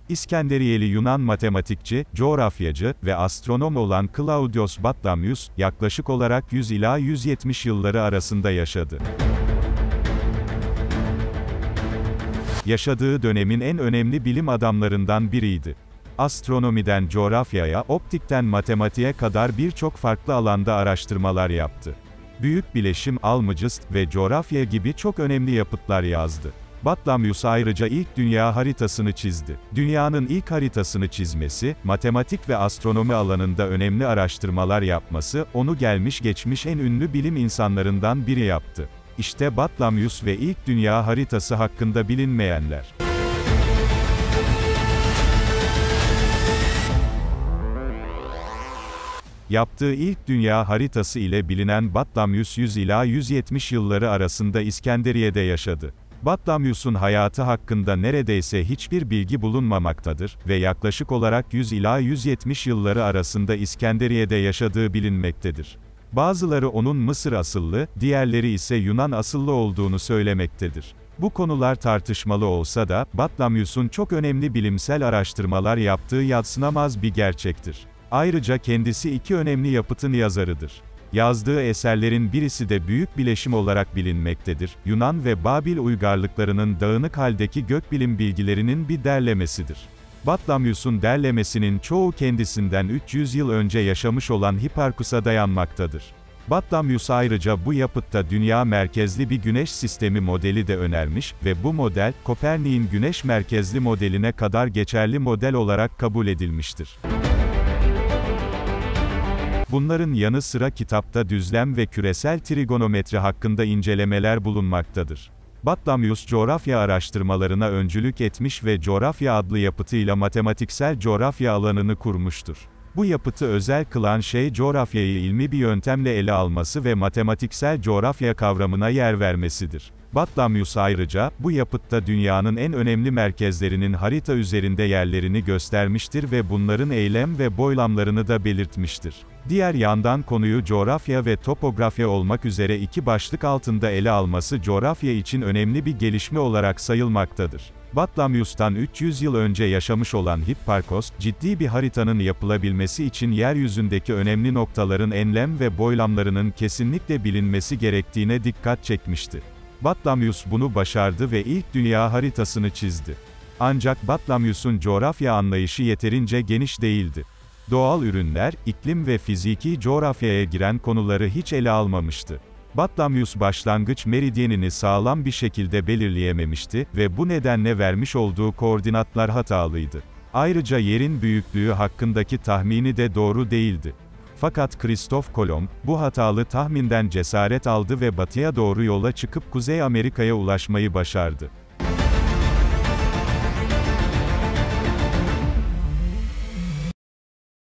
İskenderiyeli Yunan matematikçi, coğrafyacı ve astronom olan Claudius Batlamyus, yaklaşık olarak 100 ila 170 yılları arasında yaşadı. Yaşadığı dönemin en önemli bilim adamlarından biriydi. Astronomiden coğrafyaya, optikten matematiğe kadar birçok farklı alanda araştırmalar yaptı. Büyük Bileşim, Almagest ve Coğrafya gibi çok önemli yapıtlar yazdı. Batlamyus ayrıca ilk dünya haritasını çizdi. Dünyanın ilk haritasını çizmesi, matematik ve astronomi alanında önemli araştırmalar yapması, onu gelmiş geçmiş en ünlü bilim insanlarından biri yaptı. İşte Batlamyus ve ilk dünya haritası hakkında bilinmeyenler. Yaptığı ilk dünya haritası ile bilinen Batlamyus 100 ila 170 yılları arasında İskenderiye'de yaşadı. Batlamyus'un hayatı hakkında neredeyse hiçbir bilgi bulunmamaktadır ve yaklaşık olarak 100 ila 170 yılları arasında İskenderiye'de yaşadığı bilinmektedir. Bazıları onun Mısır asıllı, diğerleri ise Yunan asıllı olduğunu söylemektedir. Bu konular tartışmalı olsa da, Batlamyus'un çok önemli bilimsel araştırmalar yaptığı yadsınamaz bir gerçektir. Ayrıca kendisi iki önemli yapıtın yazarıdır. Yazdığı eserlerin birisi de Büyük Bileşim olarak bilinmektedir. Yunan ve Babil uygarlıklarının dağınık haldeki gökbilim bilgilerinin bir derlemesidir. Batlamyus'un derlemesinin çoğu kendisinden 300 yıl önce yaşamış olan Hiparkus'a dayanmaktadır. Batlamyus ayrıca bu yapıtta dünya merkezli bir güneş sistemi modeli de önermiş ve bu model, Kopernik'in güneş merkezli modeline kadar geçerli model olarak kabul edilmiştir. Bunların yanı sıra kitapta düzlem ve küresel trigonometri hakkında incelemeler bulunmaktadır. Batlamyus coğrafya araştırmalarına öncülük etmiş ve Coğrafya adlı yapıtıyla matematiksel coğrafya alanını kurmuştur. Bu yapıtı özel kılan şey coğrafyayı ilmi bir yöntemle ele alması ve matematiksel coğrafya kavramına yer vermesidir. Batlamyus ayrıca, bu yapıtta dünyanın en önemli merkezlerinin harita üzerinde yerlerini göstermiştir ve bunların eylem ve boylamlarını da belirtmiştir. Diğer yandan konuyu coğrafya ve topografya olmak üzere iki başlık altında ele alması coğrafya için önemli bir gelişme olarak sayılmaktadır. Batlamyus'tan 300 yıl önce yaşamış olan Hipparkos, ciddi bir haritanın yapılabilmesi için yeryüzündeki önemli noktaların enlem ve boylamlarının kesinlikle bilinmesi gerektiğine dikkat çekmişti. Batlamyus bunu başardı ve ilk dünya haritasını çizdi. Ancak Batlamyus'un coğrafya anlayışı yeterince geniş değildi. Doğal ürünler, iklim ve fiziki coğrafyaya giren konuları hiç ele almamıştı. Batlamyus başlangıç meridyenini sağlam bir şekilde belirleyememişti ve bu nedenle vermiş olduğu koordinatlar hatalıydı. Ayrıca yerin büyüklüğü hakkındaki tahmini de doğru değildi. Fakat Kristof Kolomb, bu hatalı tahminden cesaret aldı ve batıya doğru yola çıkıp Kuzey Amerika'ya ulaşmayı başardı.